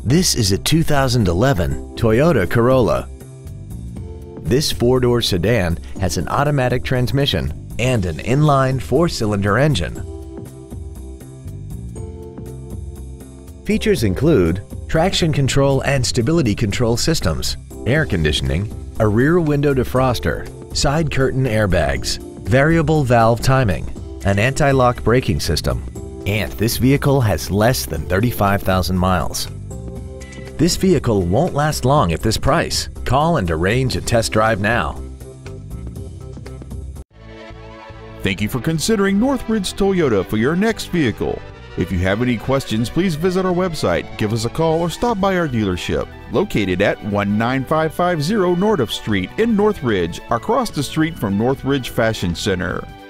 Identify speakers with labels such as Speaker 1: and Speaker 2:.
Speaker 1: This is a 2011 Toyota Corolla. This four-door sedan has an automatic transmission and an inline four-cylinder engine. Features include traction control and stability control systems, air conditioning, a rear window defroster, side curtain airbags, variable valve timing, an anti-lock braking system, and this vehicle has less than 35,000 miles. This vehicle won't last long at this price. Call and arrange a test drive now.
Speaker 2: Thank you for considering Northridge Toyota for your next vehicle. If you have any questions, please visit our website, give us a call, or stop by our dealership, located at 19550 Nordhoff Street in Northridge, across the street from Northridge Fashion Center.